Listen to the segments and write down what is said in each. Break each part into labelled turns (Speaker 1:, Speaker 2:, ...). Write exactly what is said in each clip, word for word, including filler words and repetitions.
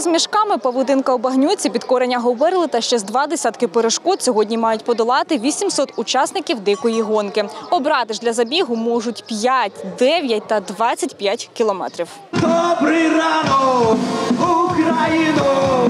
Speaker 1: з мішками, павутинка у багнюці, підкорення говерли та ще з два десятки перешкод сьогодні мають подолати вісімсот учасників дикої гонки. Обрати ж для забігу можуть п'ять, дев'ять та двадцять п'ять кілометрів.
Speaker 2: Добрий ранок, Україно!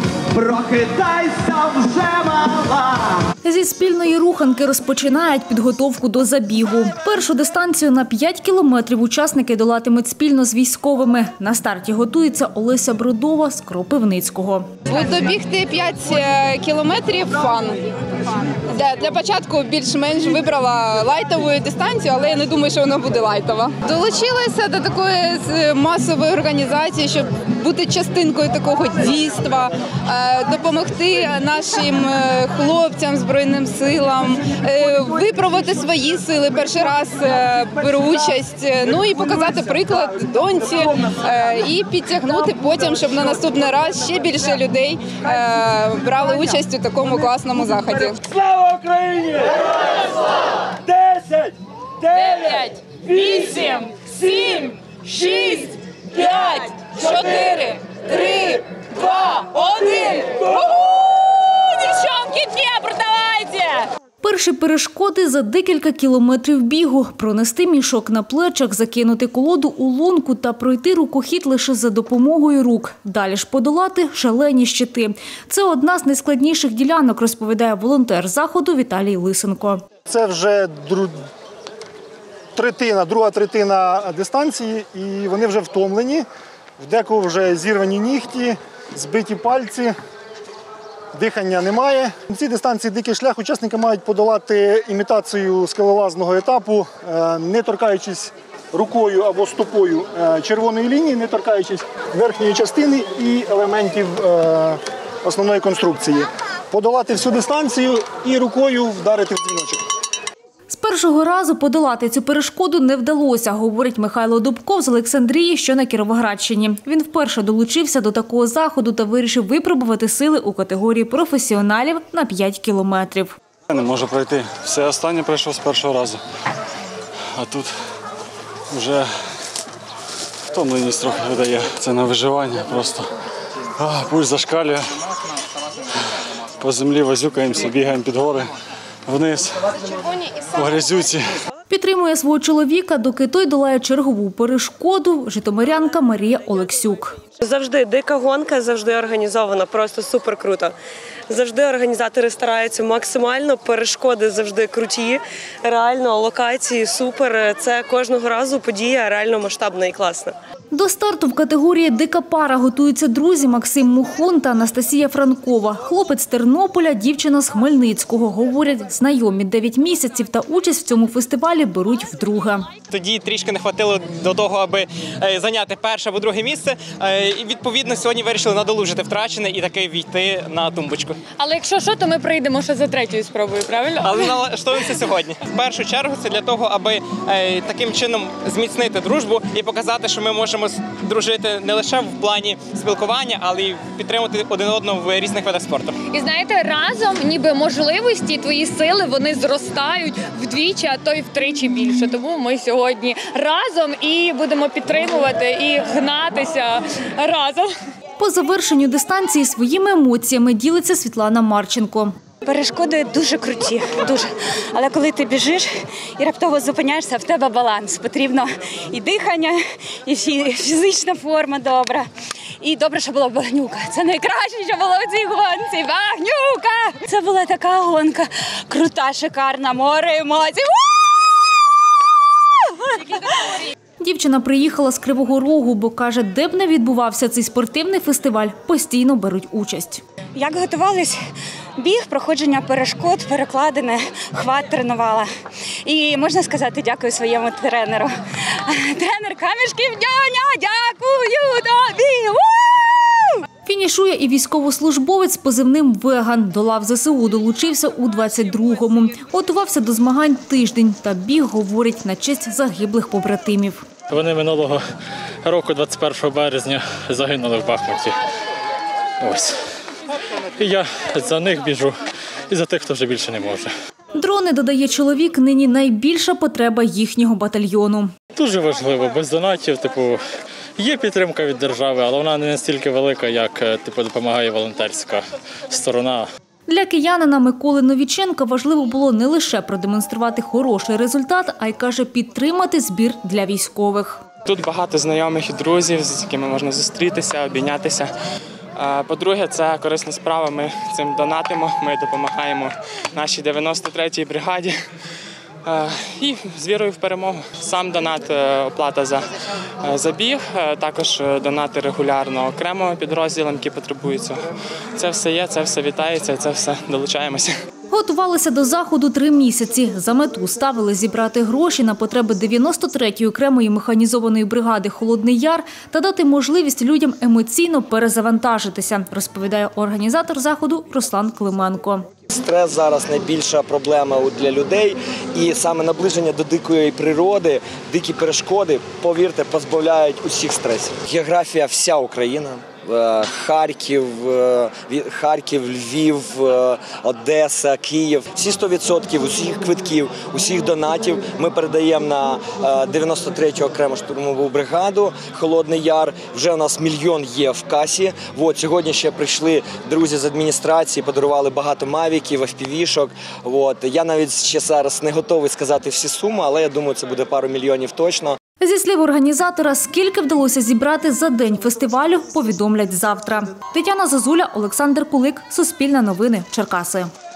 Speaker 2: Прокидайся вже, мала!
Speaker 1: Зі спільної руханки розпочинають підготовку до забігу. Першу дистанцію на п'ять кілометрів учасники долатимуть спільно з військовими. На старті готується Олеся Бродова з Кропивницького.
Speaker 3: Буду бігти п'ять кілометрів фан. Для початку більш-менш вибрала лайтову дистанцію, але я не думаю, що вона буде лайтова. Долучилася до такої масової організації, щоб бути частинкою такого дійства, допомогти нашим хлопцям, Збройним силам, випробувати свої сили. Перший раз беру участь, ну і показати приклад доньці і підтягнути потім, щоб на наступний раз ще більше людей брали участь у такому класному заході.
Speaker 2: Слава Україні! Десять, дев'ять, вісім, сім, шість, п'ять, чотири, три, два, один.
Speaker 1: Дівчонки, Дніпро, давайте! Перші перешкоди за декілька кілометрів бігу. Пронести мішок на плечах, закинути колоду у лунку та пройти рукохід лише за допомогою рук. Далі ж подолати шалені щити. Це одна з найскладніших ділянок, розповідає волонтер заходу Віталій Лисенко.
Speaker 4: Це вже дру... третина, друга третина дистанції, і вони вже втомлені. В декого вже зірвані нігті, збиті пальці. Дихання немає. На цій дистанції «Дикий шлях» учасники мають подолати імітацію скелелазного етапу, не торкаючись рукою або стопою червоної лінії, не торкаючись верхньої частини і елементів основної конструкції. Подолати всю дистанцію і рукою вдарити в дзвіночок.
Speaker 1: З першого разу подолати цю перешкоду не вдалося, говорить Михайло Дубков з Олександрії, що на Кіровоградщині. Він вперше долучився до такого заходу та вирішив випробувати сили у категорії професіоналів на п'ять кілометрів.
Speaker 5: Я не можу пройти. Все останнє пройшов з першого разу. А тут вже втомленість трохи видає. Це на виживання просто. А, пульс зашкалює. По землі возюкаємося, бігаємо під гори, вниз, по грязюці.
Speaker 1: Підтримує свого чоловіка, доки той долає чергову перешкоду, житомирянка Марія Олексюк.
Speaker 6: Завжди дика гонка, завжди організована, просто супер круто. Завжди організатори стараються максимально, перешкоди завжди круті, реально локації супер. Це кожного разу подія реально масштабна і класна.
Speaker 1: До старту в категорії «Дика пара» готуються друзі Максим Мухун та Анастасія Франкова. Хлопець з Тернополя, дівчина з Хмельницького. Говорять, знайомі дев'ять місяців та участь в цьому фестивалі беруть вдруге.
Speaker 7: Тоді трішки не хватило до того, аби зайняти перше або друге місце. І, відповідно, сьогодні вирішили надолужити втрачене і таки війти на тумбочку.
Speaker 3: Але якщо що, то ми прийдемо ще за третьою спробою, правильно?
Speaker 7: Але налаштуємося сьогодні. В першу чергу це для того, аби таким чином зміцнити дружбу і показати, що ми можемо дружити не лише в плані спілкування, але й підтримувати один одного в різних видах спорту.
Speaker 3: І знаєте, разом ніби можливості, твої сили, вони зростають вдвічі, а то й втричі більше. Тому ми сьогодні разом і будемо підтримувати і гнатися разом.
Speaker 1: По завершенню дистанції своїми емоціями ділиться Світлана Марченко.
Speaker 8: Перешкоди дуже круті, дуже. Але коли ти біжиш і раптово зупиняєшся, в тебе баланс. Потрібно і дихання, і фізична форма добра. І добре, що була багнюка. Це найкраще, що було в цій гонці. Багнюка! Це була така гонка. Крута, шикарна, море емоцій.
Speaker 1: Дівчина приїхала з Кривого Рогу, бо каже, де б не відбувався цей спортивний фестиваль, постійно беруть участь.
Speaker 8: Як готувались? Біг, проходження перешкод, перекладини, хват тренувала. І можна сказати дякую своєму тренеру. Тренер Камішків Дьоня, дякую тобі!
Speaker 1: Фінішує і військовослужбовець з позивним «Веган». До лав зе се у долучився у двадцять другому. Готувався до змагань тиждень та біг, говорить, на честь загиблих побратимів.
Speaker 9: Вони минулого року, двадцять першого березня, загинули в Бахмуті. Ось. І я за них біжу, і за тих, хто вже більше не може.
Speaker 1: Дрони, додає чоловік, нині найбільша потреба їхнього батальйону.
Speaker 9: Дуже важливо, без донатів, типу, Є підтримка від держави, але вона не настільки велика, як типу, допомагає волонтерська сторона.
Speaker 1: Для киянина Миколи Новіченка важливо було не лише продемонструвати хороший результат, а й, каже, підтримати збір для військових.
Speaker 10: Тут багато знайомих і друзів, з якими можна зустрітися, обійнятися. По-друге, це корисна справа, ми цим донатимо, ми допомагаємо нашій дев'яносто третій бригаді. І з вірою в перемогу. Сам донат, оплата за забіг, також донати регулярно окремо підрозділам, які потребують цього. Це все є, це все вітається, це все долучаємося.
Speaker 1: Готувалися до заходу три місяці. За мету ставили зібрати гроші на потреби дев'яносто третьої окремої механізованої бригади «Холодний Яр» та дати можливість людям емоційно перезавантажитися, розповідає організатор заходу Руслан Клименко.
Speaker 11: Стрес зараз найбільша проблема для людей, і саме наближення до дикої природи, дикі перешкоди, повірте, позбавляють усіх стресів. Географія вся Україна. Харків, Харків, Львів, Одеса, Київ. Всі сто відсотків усіх квитків, усіх донатів ми передаємо на дев'яносто третю окрему штурмову бригаду «Холодний Яр». Вже у нас мільйон є в касі. От, сьогодні ще прийшли друзі з адміністрації, подарували багато мавіків, еф пі ві-шок. От. Я навіть ще зараз не готовий сказати всі суми, але я думаю, це буде пару мільйонів точно.
Speaker 1: Зі слів організатора, скільки вдалося зібрати за день фестивалю, повідомлять завтра. Тетяна Зазуля, Олександр Кулик, Суспільне новини, Черкаси.